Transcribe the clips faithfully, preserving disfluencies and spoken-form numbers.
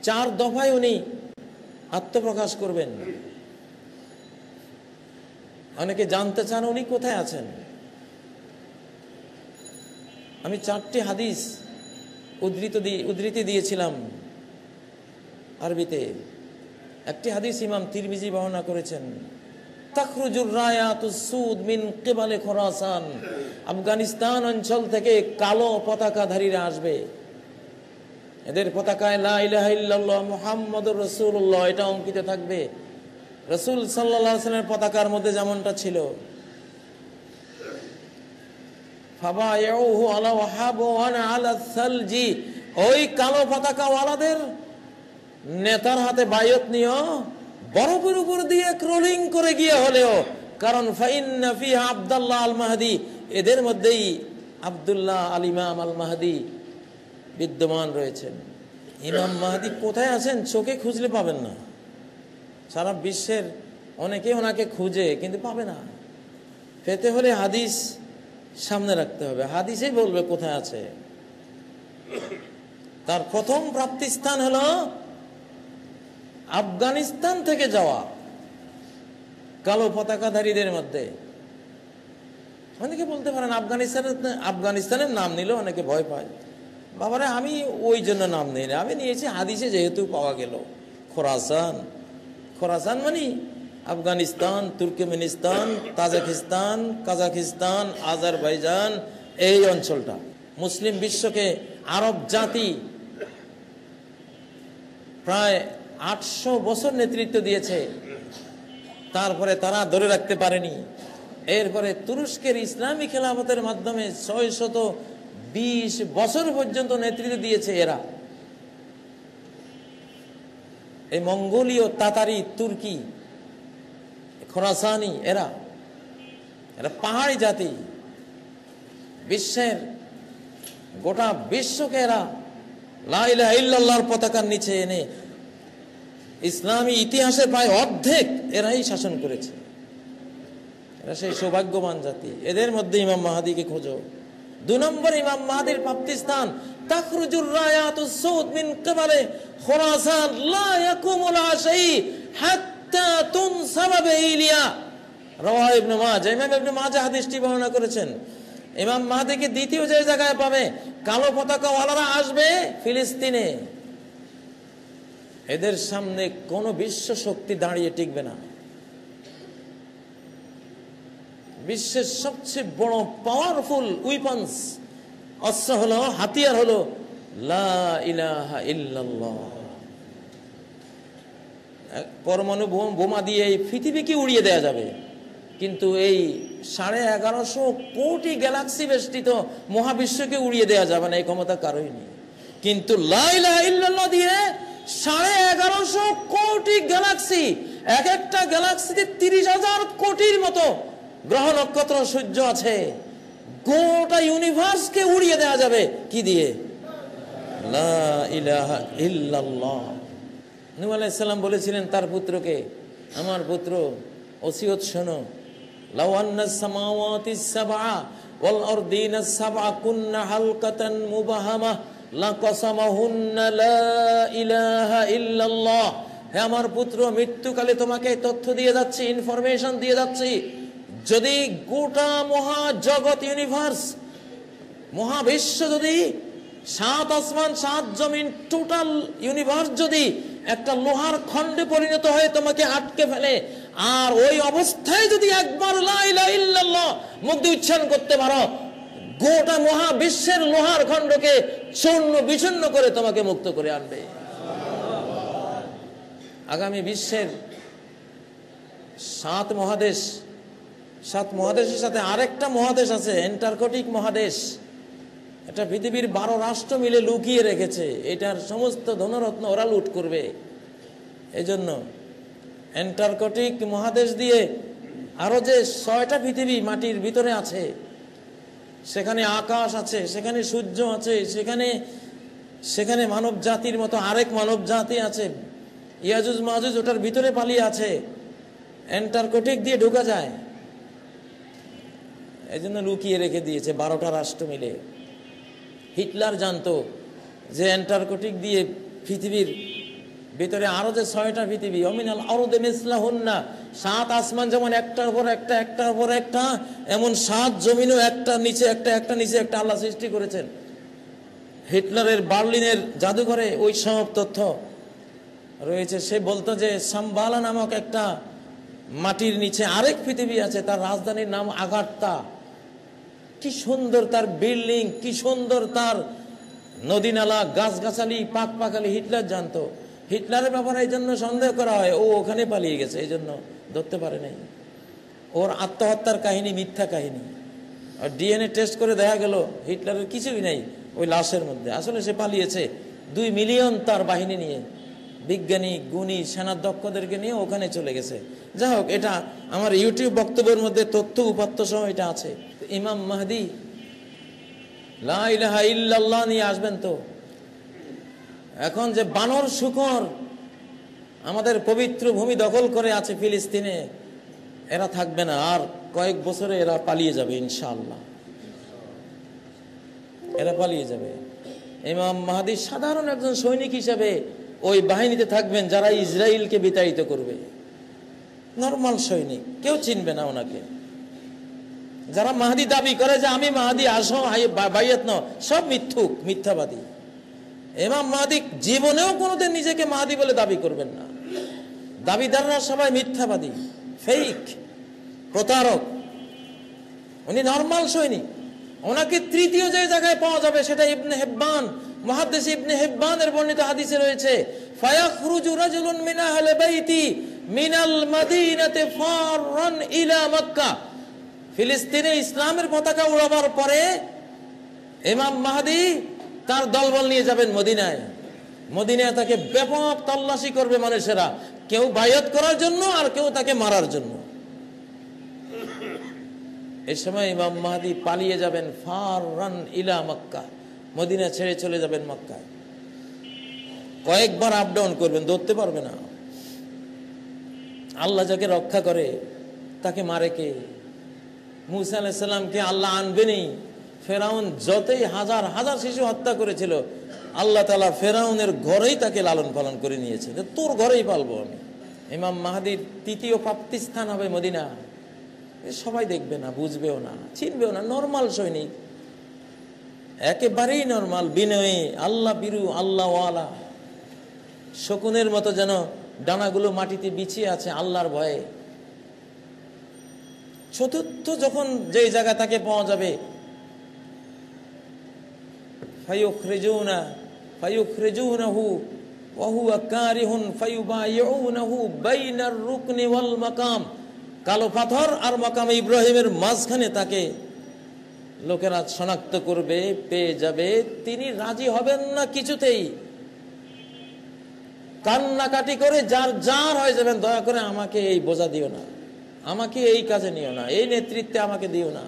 চার দফায় উনি আত্মপ্রকাশ করবেন। অনেকে জানতে চান উনি কোথায় আছেন। আমি চারটি হাদিস উদ্ধৃত দিয়ে উদ্ধৃতি দিয়েছিলাম আরবিতে। একটি হাদিস ইমাম তিরমিজি বর্ণনা করেছেন, তাখরুজুর রায়াতুস সুদ মিন কিবালে খোরাসান, আফগানিস্তান অঞ্চল থেকে কালো পতাকাধারীরা আসবে। এদের পতাকায় লা ইলাহা ইল্লাল্লাহ মুহাম্মাদুর রাসূলুল্লাহ এটা অঙ্কিত থাকবে। রাসূল সাল্লাল্লাহু আলাইহি ওয়াসাল্লামের পতাকার মধ্যে যেমনটা ছিল, ফাবায়ুহু আলা ওয়াহাবু ওয়ানা আলা সালজি, ওই কালো পতাকাওয়ালাদের নেতার হাতে বায়াত নিও, বরফের উপর দিয়ে ক্রলিং করে গিয়ে হলেও, কারণ ফাইন্না ফিহা আব্দুল্লাহ আল মাহদি, এদের মধ্যেই আব্দুল্লাহ আল ইমাম আল মাহদি বিদ্যমান রয়েছেন। ইমাম মাহদি কোথায় আছেন চোখে খুঁজলে পাবেন না। সারা বিশ্বের অনেকে ওনাকে খুঁজে কিন্তু পাবে না। পেতে হলে হাদিস সামনে রাখতে হবে, হাদিসেই বলবে কোথায় আছে। তার প্রথম প্রাপ্তিস্থান হলো আফগানিস্তান থেকে যাওয়া কালো পতাকাধারীদের মধ্যে। অনেকে বলতে পারেন আফগানিস্তানের আফগানিস্তানের নাম নিলেও অনেকে ভয় পায়। বাবারে আমি ওই জন্য নাম নিই না, আমি নিয়েছি হাদিসে যেহেতু পাওয়া গেল। খোরাসান, খোরাসান মানে Afghanistan, Turkmenistan, Tajikistan, Kazakhstan, Azerbaijan, এই অঞ্চলটা। মুসলিম বিশ্বকে আরব জাতি প্রায় আটশো বছর নেতৃত্ব দিয়েছে, তারপরে তারা ধরে রাখতে পারেনি। এরপরে তুরস্কের ইসলামী খেলাফতের মাধ্যমে ছয় শত বিশ বছর পর্যন্ত নেতৃত্ব দিয়েছে এরা। এই মঙ্গোলীয়, তাতারি, তুর্কি, খোরাসানি, এরা এরা পাহাড়ি জাতি। বিশ্বের গোটা বিশ্বকে এরা লা ইলাহা ইল্লাল্লাহর পতাকার নিচে এনে ইসলামী ইতিহাসের প্রায় অর্ধেক এরাই শাসন করেছে। এরা সেই সৌভাগ্যবান জাতি। এদের মধ্যে ইমাম মাহদিকে খোঁজো। দুই নম্বর ইমাম মাহদির প্রাপ্তিস্থান, তাখরুজুর রায়াতুস সুদ মিন কিবালে খোরাসান লা ইয়াকুমুল আশাই হাত্তা তুনসাবা বিইলিয়া, রাওয়াহ ইবনে মাজাহ। ইমাম ইবনে মাজাহ হাদিসটি বর্ণনা করেছেন। ইমাম মাহদিকে দ্বিতীয় যে জায়গায় পাবে, কালো পতাকাওয়ালারা আসবে ফিলিস্তিনে। এদের সামনে কোন বিশ্ব শক্তি দাঁড়িয়ে টিকবে না। বিশ্বের সবচেয়ে বড় পাওয়ারফুল উইপন্স, অস্ত্র হলো, হাতিয়ার হলো লা ইলাহা ইল্লাল্লাহ। পরমাণু বোমা দিয়ে এই পৃথিবীকে উড়িয়ে দেওয়া যাবে, কিন্তু এই সাড়ে এগারোশো কোটি গ্যালাক্সি বেষ্টিত মহাবিশ্বকে উড়িয়ে দেওয়া যাবে না, এই ক্ষমতা কারোই নেই। কিন্তু লা ইলাহা ইল্লাল্লাহ দিয়ে সাড়ে এগারোশো কোটি গ্যালাক্সি, এক একটা গ্যালাক্সিতে তিরিশ হাজার কোটির মতো গ্রহ নক্ষত্র সূর্য আছে, গোটা ইউনিভার্সকে উড়িয়ে দেওয়া যাবে কি দিয়ে? লা ইলাহা ইল্লাল্লাহ। নূহ আলাইহিস সালাম বলেছিলেন তার পুত্রকে, আমার পুত্র ওসিয়ত শোনো, লাউ আন্নাস সামাওয়াতিস সাবআ ওয়াল আরদিনাস সাবআ কুন্না হালকাতান মুবাহামা লাকাসামাহুন্না লা ইলাহা ইল্লাল্লাহ। হে আমার পুত্র, মৃত্যুকালে তোমাকে তথ্য দিয়ে যাচ্ছি, ইনফরমেশন দিয়ে যাচ্ছি, যদি গোটা মহাজগৎ ইউনিভার্স, মহাবিশ্ব, যদি সাত আসমান সাত জমিন, টোটাল ইউনিভার্স যদি একটা লোহার খণ্ডে পরিণত হয়ে তোমাকে আটকে ফেলে, আর ওই অবস্থায় যদি একবার লা ইলাহা ইল্লাল্লাহ মুখ দিয়ে উচ্চারণ করতে পারো, গোটা মহাবিশ্বের লোহার খণ্ডকে চূর্ণ বিচূর্ণ করে তোমাকে মুক্ত করে আনবে। আগামী বিশ্বের সাত মহাদেশ, সাত মহাদেশের সাথে আরেকটা মহাদেশ আছে, অ্যান্টার্কটিক মহাদেশ। এটা পৃথিবীর বারো রাষ্ট্র মিলে লুকিয়ে রেখেছে, এটার সমস্ত ধনরত্ন ওরা লুট করবে। এই জন্য অ্যান্টার্কটিক মহাদেশ দিয়ে আরো যে ছয়টা পৃথিবী মাটির ভিতরে আছে, সেখানে আকাশ আছে, সেখানে সূর্য আছে, সেখানে সেখানে মানব জাতির মতো আরেক মানব জাতি আছে, ইয়াজুজ মাজুজ ওটার ভিতরে পালিয়ে আছে, অ্যান্টার্কটিক দিয়ে ঢোকা যায়। এই জন্য লুকিয়ে রেখে দিয়েছে বারোটা রাষ্ট্র মিলে। হিটলার জানতো যে অ্যান্টার্কটিক দিয়ে পৃথিবীর ভিতরে আরো যে ছয়টা পৃথিবী, অমিনাল আরদে মিসলাহুন্না, সাত আসমান যেমন একটার উপর একটা একটার উপর একটা, এমন সাত জমিনও একটা নিচে একটা একটা নিচে একটা আল্লাহ সৃষ্টি করেছেন। হিটলারের বার্লিনের জাদুঘরে ওই সব তথ্য রয়েছে। সে বলতো যে সাম্বালা নামক একটা মাটির নিচে আরেক পৃথিবী আছে, তার রাজধানীর নাম আগাট্টা। কি সুন্দর তার বিল্ডিং, কি সুন্দর তার নদী নালা, গাছগাছালি, পাক পাকালি। হিটলার জানতো। হিটলারের ব্যাপারে এই জন্য সন্দেহ করা হয় ও ওখানে পালিয়ে গেছে, এই জন্য ধরতে পারে নাই। ওর আত্মহত্যার কাহিনী মিথ্যা কাহিনী। আর ডিএনএ টেস্ট করে দেখা গেল হিটলারের কিছুই নেই ওই লাশের মধ্যে। আসলে সে পালিয়েছে দুই মিলিয়ন তার বাহিনী নিয়ে, বিজ্ঞানী, গুণী, সেনার দক্ষদেরকে নিয়ে ওখানে চলে গেছে। যাই হোক, এটা আমার ইউটিউব বক্তব্যের মধ্যে তথ্য উপাত্ত সহ এটা আছে। ইমাম মাহদি লা ইলাহা ইল্লাল্লাহ নিয়ে আসবেন। তো এখন যে বানর শুকর আমাদের পবিত্র ভূমি দখল করে আছে ফিলিস্তিনে, এরা থাকবে না। আর কয়েক বছরে এরা পালিয়ে যাবে ইনশাআল্লাহ, এরা পালিয়ে যাবে। ইমাম মাহদি সাধারণ একজন সৈনিক হিসেবে ওই বাহিনীতে থাকবেন যারা ইসরায়েলকে বিতাড়িত করবে। নরমাল সৈনিক, কেউ চিনবে না ওনাকে। যারা মাহদি দাবি করে যে আমি মাহদি, আসো বাইয়াত নাও, সব মিথ্যুক, মিথ্যাবাদী। ইমাম মাহদি জীবনেও কোনোদিন নিজেকে মাহদি বলে দাবি করবেন না। দাবিদাররা সবাই মিথ্যাবাদী, ফেক, প্রতারক। উনি নরমাল সৈনিক। ওনাকে তৃতীয় যে জায়গায় পাওয়া যাবে সেটা ইবনে হিব্বান, মুহাদ্দিস ইবনে হিব্বানের বর্ণিত হাদিসে রয়েছে, ফায়াখরুজু রাজুলুন মিন আহলি বাইতি মিনাল মাদিনাতি ফাররান ইলা মক্কা। ফিলিস্তিনে ইসলামের পতাকা উড়াবার পরে ইমাম মাহদি তার দলবল নিয়ে যাবেন মদিনায়। মদিনায় তাকে ব্যাপক তল্লাশি করবে মানুষেরা, কেউ বায়াত করার জন্য আর কেউ তাকে মারার জন্য। এই সময় ইমাম মাহদি পালিয়ে যাবেন ফাররান ইলা মক্কা, মদিনা ছেড়ে চলে যাবেন মক্কায়। কয়েকবার আপ ডাউন করবেন, ধরতে পারবে না। আল্লাহ যাকে রক্ষা করে তাকে মারে কে? মুসা আলাইহিস সালামকে আল্লাহ আনবেনি। ফেরাউন যতই হাজার হাজার শিশু হত্যা করেছিল, আল্লাহ তাআলা ফেরাউনের ঘরেই তাকে লালন পালন করে নিয়েছে, তোর ঘরেই পালবো আমি। ইমাম মাহদির তৃতীয় প্রাপ্তিস্থান হবে মদিনা। সবাই দেখবে না, বুঝবেও না, চিনবেও না। নরমাল সৈনিক, একেবারেই নরমাল, বিনয়ী, আল্লাহ বিরু, আল্লাহ ওয়ালা, শকুনের মতো যেন ডানাগুলো মাটিতে বিছিয়ে আছে আল্লাহর ভয়ে। চতুর্থ যখন যেই জায়গা তাকে পাওয়া যাবে, ফায়ুখরিজুনা ফায়ুখরিজুনাহু ওয়া হুয়া কারিহুন ফায়ুবাইউনাহু বাইনার রুকনি ওয়াল মাকাম। কালো পাথর আর মাকামে ইব্রাহিমের মাঝখানে তাকে লোকেরা শনাক্ত করবে, পেয়ে যাবে। তিনি রাজি হবেন না কিছুতেই, কান্নাকাটি করে যার যার হয়ে যাবেন, দয়া করে আমাকে এই বোঝা দিও না, আমাকে এই কাজে নিও না, এই নেতৃত্বে আমাকে দিও না।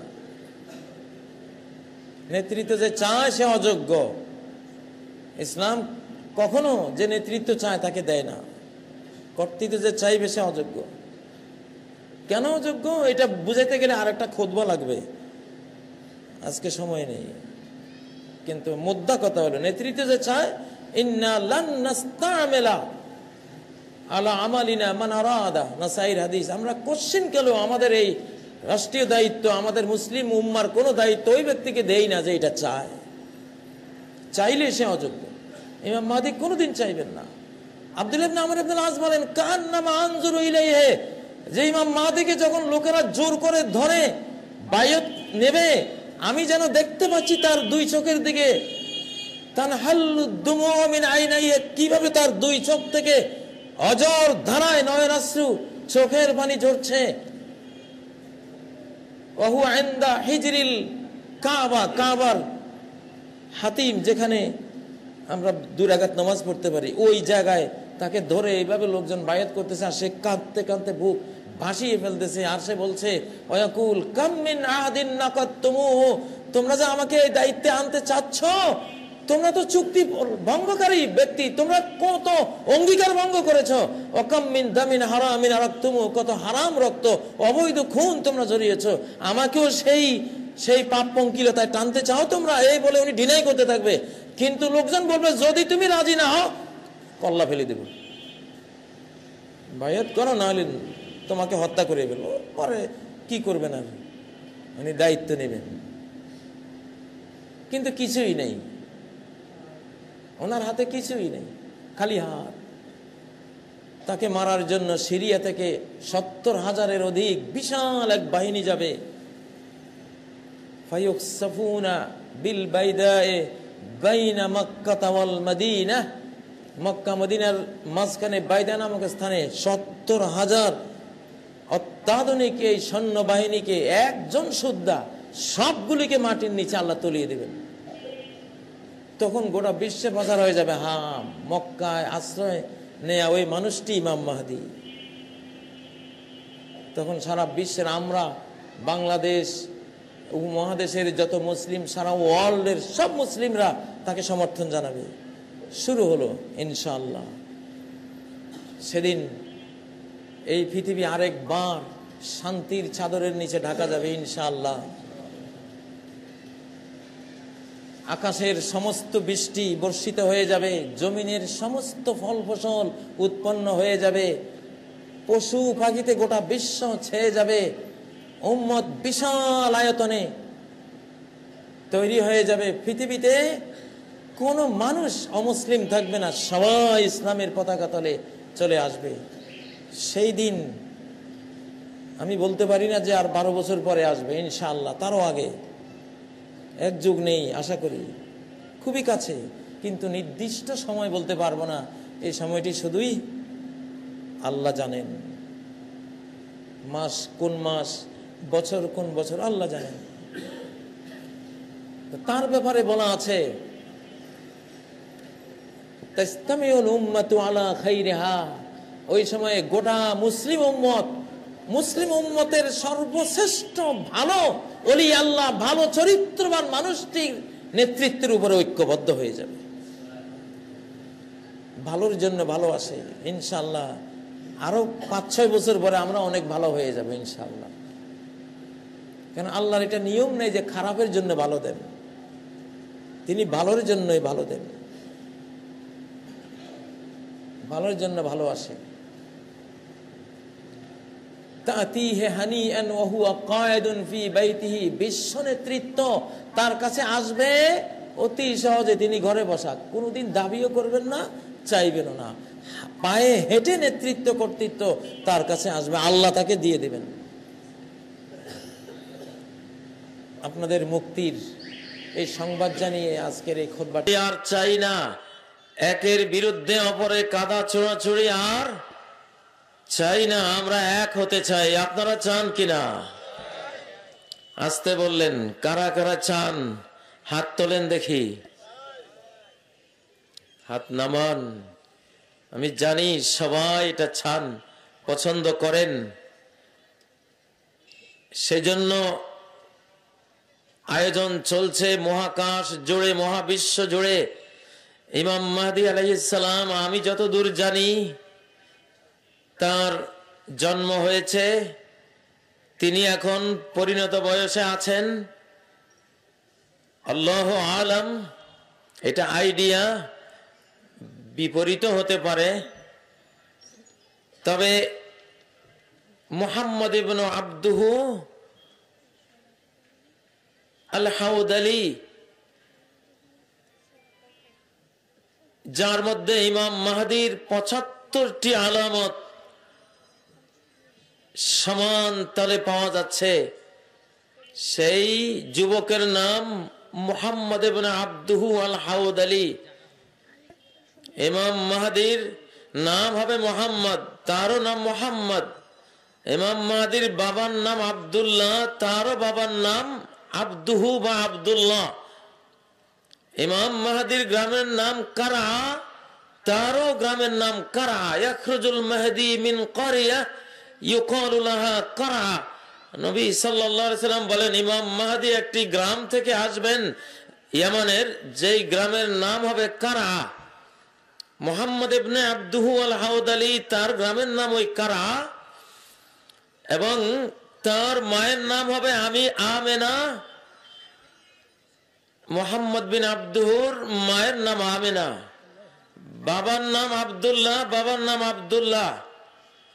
নেতৃত্ব যে চায় সে অযোগ্য। ইসলাম কখনো যে নেতৃত্ব চায় তাকে দেয় না। কর্তৃত্ব যে চাইবে সে অযোগ্য। কেন অযোগ্য এটা বুঝাইতে গেলে আর একটা খুতবা লাগবে, আজকে সময় নেই। কিন্তু মুদ্রা কথা হলো, নেতৃত্ব যে চায়, ইন্না লান নাস্তামেলা আলা আমালিনা মান আরাদা, নাসাইর হাদিস। আমরা কোশ্চিন কেন আমাদের এই রাষ্ট্রীয় দায়িত্ব, আমাদের মুসলিম উম্মার কোন দায়িত্ব ওই ব্যক্তিকে দেই না যে এটা চায়। চাইলে সে অযোগ্য। ইমাম মাহদি কোনোদিন চাইবেন না। আব্দুল্লাহ ইবনে আমর ইবনে আস বলেন, কান্নামা আনজুরু ইলাইহি, যে ইমাম মাহদিকে যখন লোকেরা জোর করে ধরে বায়াত নেবে, আমি যেন দেখতে পাচ্ছি তার দুই চোখের দিকে, তানহাল্লু দুমু মিন আইনাইহি, কিভাবে তার দুই চোখ থেকে অজর ধারায় নয়নাশ্রু, চোখের পানি ঝরছে। ওয়া হুয়া ইনদা হিজরিল কাবা, কাবার হাতিম, যেখানে আমরা দুই রাকাত নামাজ পড়তে পারি, ওই জায়গায় তাকে ধরে এইভাবে লোকজন বায়াত করতেছে। আর সে কাঁদতে কাঁদতে বুক ভাসিয়ে ফেলতেছে। আর সে বলছে, ওয়াকুল কাম মিন আহাদিন নাকাতুমুহু, তোমরা যে আমাকে এই দায়িত্বে আনতে চাচ্ছ, তোমরা তো চুক্তি ভঙ্গকারী ব্যক্তি, তোমরা কত অঙ্গীকার ভঙ্গ করেছো। ওয়াকাম মিন দামিন হারামিন আরাকতুমু, কত হারাম রক্ত, অবৈধ খুন তোমরা জড়িয়েছো। আমাকেও সেই সেই পাপ পঙ্কিলতায় টানতে চাও তোমরা, এই বলে উনি ডিনাই করতে থাকবে। কিন্তু লোকজন বলবে, যদি তুমি রাজি না হও কল্লা ফেলে দেব, বায়াত করো, নাহলে তোমাকে হত্যা করে ফেলবো। পরে কি করবেন আর, উনি দায়িত্ব নেবেন। কিন্তু কিছুই নেই, ওনার হাতে কিছুই নেই, খালি হাত। তাকে মারার জন্য সিরিয়া থেকে সত্তর হাজারের অধিক বিশাল এক বাহিনী যাবে। ফায়ুকসাফুনা বিল বাইদায়ে বাইনা মক্কা ওয়াল মদিনা, মক্কা মদিনার মাঝখানে বাইদা নামক স্থানে সত্তর হাজার অত্যাধুনিক এই সৈন্য বাহিনীকে একজন সুদ্ধা সবগুলিকে মাটির নিচে আল্লাহ তলিয়ে দেবেন। তখন গোটা বিশ্বে প্রচার হয়ে যাবে, হা মক্কায় আশ্রয় নেয়া ওই মানুষটি ইমাম মাহদী। তখন সারা বিশ্বের, আমরা বাংলাদেশ উপমহাদেশের যত মুসলিম, সারা ওয়ার্ল্ডের সব মুসলিমরা তাকে সমর্থন জানাবে। শুরু হলো ইনশাআল্লাহ। সেদিন এই পৃথিবী আরেকবার শান্তির চাদরের নিচে ঢাকা যাবে ইনশাআল্লাহ। আকাশের সমস্ত বৃষ্টি বর্ষিত হয়ে যাবে, জমিনের সমস্ত ফল ফসল উৎপন্ন হয়ে যাবে, পশু পাখিতে গোটা বিশ্ব ছেয়ে যাবে, উম্মত বিশাল আয়তনে তৈরি হয়ে যাবে। পৃথিবীতে কোনো মানুষ অমুসলিম থাকবে না, সবাই ইসলামের পতাকা তলে চলে আসবে। সেই দিন আমি বলতে পারি না যে আর বারো বছর পরে আসবে, ইনশাআল্লাহ তারও আগে, এক যুগ নেই, আশা করি খুবই কাছে, কিন্তু নির্দিষ্ট সময় বলতে পারবো না। এই সময়টি শুধুই আল্লাহ জানেন। মাস কোন মাস, বছর কোন বছর আল্লাহ জানেন। তার ব্যাপারে বলা আছে, তাস্তামিউল উম্মাতু আলা খাইরিহা, ওই সময়ে গোটা মুসলিম উম্মত, মুসলিম উম্মতের সর্বশ্রেষ্ঠ ভালো ওলি আল্লাহ, ভালো চরিত্রবান মানুষটির নেতৃত্বের উপরে ঐক্যবদ্ধ হয়ে যাবে। ভালোর জন্য ভালোবাসে ইনশাআল্লাহ। আরো পাঁচ ছয় বছর পরে আমরা অনেক ভালো হয়ে যাবে ইনশাআল্লাহ। কেন আল্লাহর এটা নিয়ম নেই যে খারাপের জন্য ভালো দেন, তিনি ভালোর জন্যই ভালো দেন, ভালোর জন্য ভালোবাসে। তাতিহি হানিআন ওয়া হুয়া কায়েদুন ফি বাইতিহি, বিশ্ব নেতৃত্ব তার কাছে আসবে অতি সহজে, তিনি ঘরে বসা, কোনোদিন দাবিও করবেন না, চাইবেনও না, পায়ে হেঁটে নেতৃত্ব কর্তৃত্ব তার কাছে আসবে, আল্লাহ তাকে দিয়ে দেবেন। আপনাদের মুক্তির এই সংবাদ জানিয়ে আজকের এই খুতবাটি আর চাই না একের বিরুদ্ধে অপরে কাদা ছোড়াছুড়ি, আর চাই না, আমরা এক হতে চাই। আপনারা চান কিনা? আসতে বললেন, কারা কারা চান হাত তোলেন দেখি, হাত নামান। আমি জানি সবাই এটা চান, পছন্দ করেন। সেজন্য আয়োজন চলছে মহাকাশ জুড়ে, মহাবিশ্ব জুড়ে। ইমাম মাহদী আলাইহিস সালাম, আমি যতদূর জানি তার জন্ম হয়েছে, তিনি এখন পরিণত বয়সে আছেন, আল্লাহু আলাম। এটা আইডিয়া, বিপরীত হতে পারে। তবে মুহাম্মদ ইবনে আবদুহু আল হাউদালি, যার মধ্যে ইমাম মাহদীর পঁচাত্তরটি আলামত সমান তালে পাওয়া যাচ্ছে, সেই যুবকের নাম মুহাম্মদ ইবনে আবদুহু আল হাউদালি। ইমাম মাহদীর নাম হবে মোহাম্মদ, তারও নাম মোহাম্মদ। ইমাম মাহদীর বাবার নাম আব্দুল্লাহ, তারও বাবার নাম আব্দুহু বা আব্দুল্লাহ। ইমাম মাহদীর গ্রামের নাম কারা, তারও গ্রামের নাম কারা। ইয়াখরুজুল মাহদী মিন কারিয়া ইউকালু লাহা কারা। নবী সাল্লাল্লাহু আলাইহি সাল্লাম বলেন, ইমাম মাহদী একটি গ্রাম থেকে আসবেন ইয়ামানের, যেই গ্রামের নাম হবে কারা। মুহাম্মদ ইবনে আবদুহু আল হাউদালি, তার গ্রামের নাম ওই কারা, এবং তার মায়ের নাম হবে আমি আমেনা। মুহাম্মদ বিন আবদুহুর মায়ের নাম আমেনা, বাবার নাম আব্দুল্লাহ, বাবার নাম আব্দুল্লাহ।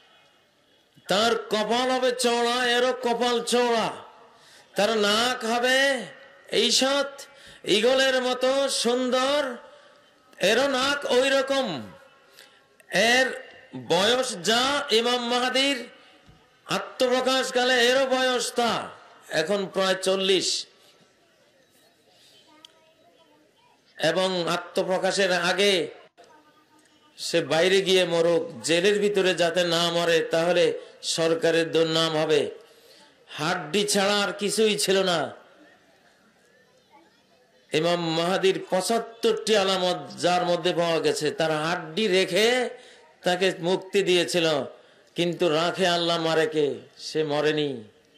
তার কপাল হবে চওড়া, এরও কপাল চওড়া, তার নাক হবে ঈষৎ ঈগলের মতো সুন্দর, এরও নাক ওই রকম। এর বয়স যা ইমাম মাহাদির আত্মপ্রকাশ কালে এরও বয়স তা, এখন প্রায় চল্লিশ, এবং আত্মপ্রকাশের আগে সে বাইরে গিয়ে মরুক, জেলের ভিতরে যাতে না মরে, তাহলে সরকারের দুর্নাম হবে। হাড্ডি ছাড়া আর কিছুই ছিল না। ইমাম মাহাদির পঁচাত্তরটি আলামত যার মধ্যে পাওয়া গেছে, তার হাড্ডি রেখে তাকে মুক্তি দিয়েছিল, কিন্তু রাখে আল্লাহ, মারে কে? সে মরেনি।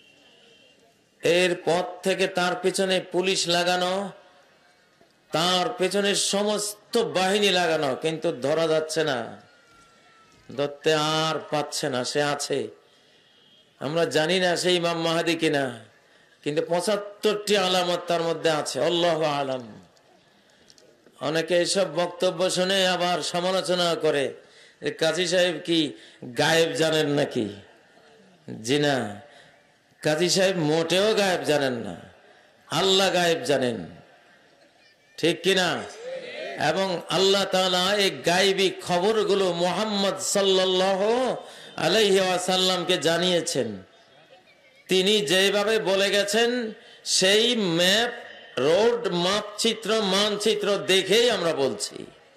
এর পর থেকে তার পেছনে পুলিশ লাগানো, তার পেছনে সমস্ত বাহিনী লাগানো, কিন্তু ধরা যাচ্ছে না, ধরতে আর পাচ্ছে না। সে আছে, আমরা জানি না সেই ইমাম মাহাদি কিনা, কিন্তু পঁচাত্তরটি আলামত তার মধ্যে আছে, আল্লাহু আলাম। অনেকে এসব বক্তব্য শুনে আবার সমালোচনা করে, কাজী সাহেব কি গায়েব জানেন নাকি? জি না, কাজী সাহেব মোটেও গায়েব জানেন না, আল্লাহ গায়েব জানেন, ঠিক কিনা? এবং আল্লাহ তাআলা এই গায়েবী খবরগুলো মুহাম্মদ সাল্লাল্লাহু আলাইহি ওয়াসাল্লামকে জানিয়েছেন। তিনি যেভাবে বলে গেছেন, সেই ম্যাপ, রোড মাপ চিত্র, মানচিত্র দেখেই আমরা বলছি।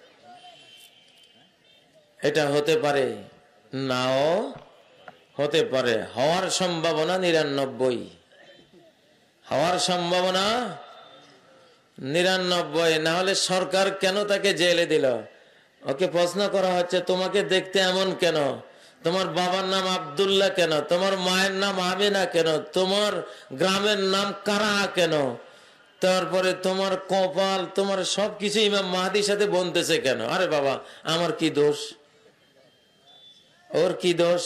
এটা হতে পারে, নাও হতে পারে, হওয়ার সম্ভাবনা নিরানব্বই, হওয়ার সম্ভাবনা নিরানব্বই। না হলে সরকার কেন তাকে জেলে দিল? ওকে প্রশ্ন করা হচ্ছে, তোমাকে দেখতে এমন কেন? তোমার বাবার নাম আব্দুল্লাহ কেন? তোমার মায়ের নাম আমিনা কেন? তোমার গ্রামের নাম কারা কেন? তারপরে তোমার কপাল, তোমার সবকিছু ইমাম মাহাদির সাথে বনতেছে কেন? আরে বাবা, আমার কি দোষ? ওর কি দোষ?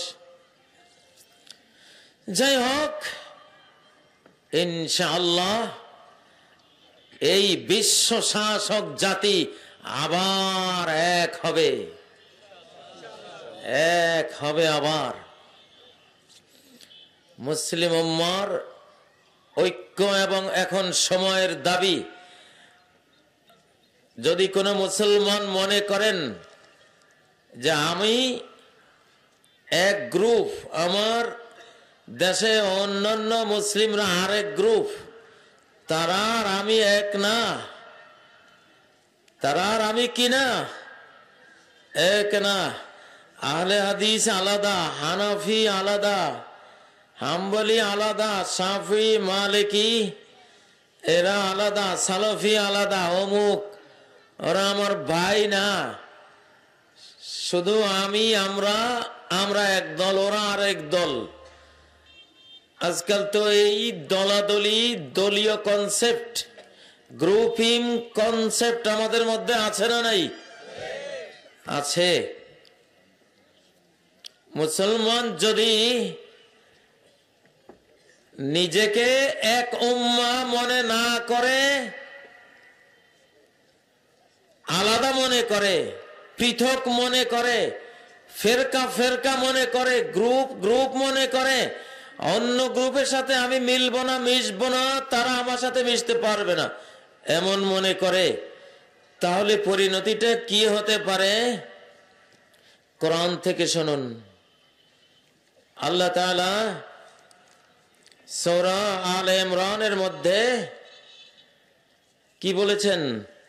যাই হোক, ইনশাআল্লাহ এই বিশ্ব শাসক জাতি আবার এক হবে, এক হবে আবার। মুসলিম উম্মার ঐক্য এবং এখন সময়ের দাবি। যদি কোনো মুসলমান মনে করেন যে আমি এক গ্রুপ, আমার দেশে অন্যান্য মুসলিমরা আরেক গ্রুপ, তারা আর আমি এক না, তারা আর আমি কি না এক না। আহলে হাদিস আলাদা, হানাফি আলাদা, হাম্বলি আলাদা, শাফি মালিকি এরা আলাদা, সালাফি আলাদা, অমুক, ওরা আমার ভাই না। শুধু আমি, আমরা আমরা এক দল, ওরা আর এক দল। আজকাল তো এই দলাদলি, দলীয় কনসেপ্ট, গ্রুপিং কনসেপ্ট আমাদের মধ্যে আছে না নাই? আছে। মুসলমান যদি নিজেকে এক উম্মাহ মনে না করে, আলাদা মনে করে, পৃথক মনে করে, ফেরকা ফেরকা মনে করে, গ্রুপ গ্রুপ মনে করে, অন্য গ্রুপের সাথে আমি মিলবো না, মিশবো না, তারা আমার সাথে মিশতে পারবে না, এমন মনে করে, তাহলে পরিণতিটা কি হতে পারে? কোরআন থেকে শুনুন। আল্লাহ তাআলা সূরা আলে ইমরানের মধ্যে কি বলেছেন?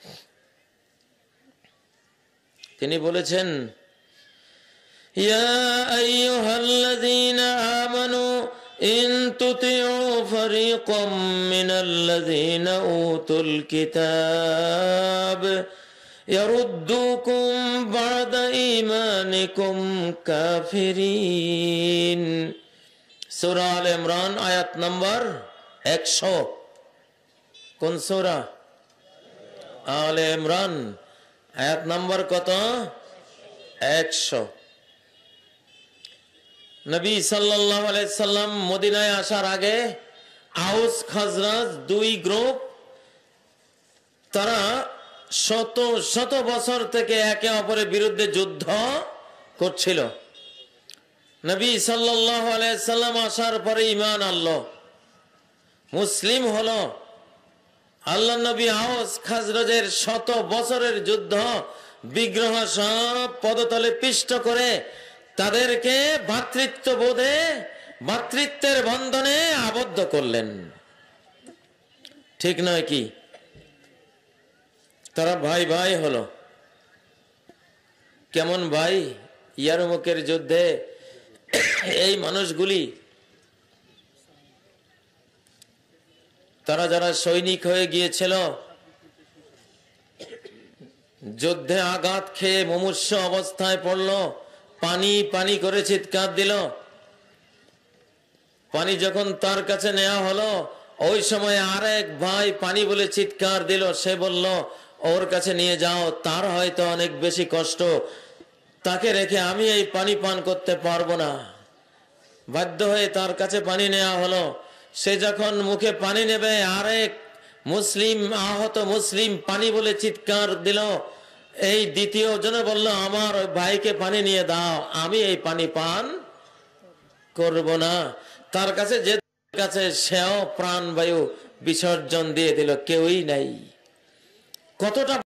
তিনি বলেছেন, ইয়া আইয়ুহাল্লাযীনা আমানু ইন তুতিউ ফারীকাম মিনাল্লাযীনা উতুল কিতাব ইয়ারুদ্দুকুম বা'দা ঈমানিকুম কাফিরিন। সূরা আলে ইমরান আয়াত নম্বর একশো। কোন সূরা? আলে ইমরান আয়াত নম্বর কত? একশো। নবী সাল্লাল্লাহু আলাইহি সাল্লাম মদিনায় আসার আগে আউস খাজরাজ দুই গ্রুপ, তারা শত শত বছর থেকে একে অপরের বিরুদ্ধে যুদ্ধ করছিল। নবী সাল্লাল্লাহু আলাইহি সাল্লাম আসার পরে ঈমান আনলো, মুসলিম হলো। আল্লাহ নবী আওস খাজরজের শত বছরের যুদ্ধ বিগ্রহ সব পদতলে পিষ্ট করে তাদেরকে ভ্রাতৃত্ব বোধে, ভ্রাতৃত্বের বন্ধনে আবদ্ধ করলেন। ঠিক নয় কি? তারা ভাই ভাই হলো। কেমন ভাই? ইয়ারমুকের যুদ্ধে এই মানুষগুলি, তারা যারা সৈনিক হয়ে গিয়েছিল, যুদ্ধে আঘাত খেয়ে মুমূর্ষ অবস্থায় পড়ল, পানি পানি করে চিৎকার দিল। পানি যখন তার কাছে নেওয়া হলো, ওই সময় আরেক ভাই পানি বলে চিৎকার দিল। সে বলল, ওর কাছে নিয়ে যাও, তার হয়তো অনেক বেশি কষ্ট, তাকে রেখে আমি এই পানি পান করতে পারবো না। বাধ্য হয়ে তার কাছে পানি নেওয়া হলো। সে যখন মুখে পানি নেবে, আরেক মুসলিম, আহত মুসলিম পানি বলে চিৎকার দিল। এই দ্বিতীয় জনে বলল, আমার ভাইকে পানি নিয়ে দাও, আমি এই পানি পান করব না। তার কাছে যে কাছে সেও প্রাণবায়ু বিসর্জন দিয়ে দিল, কেউই নাই। কতটা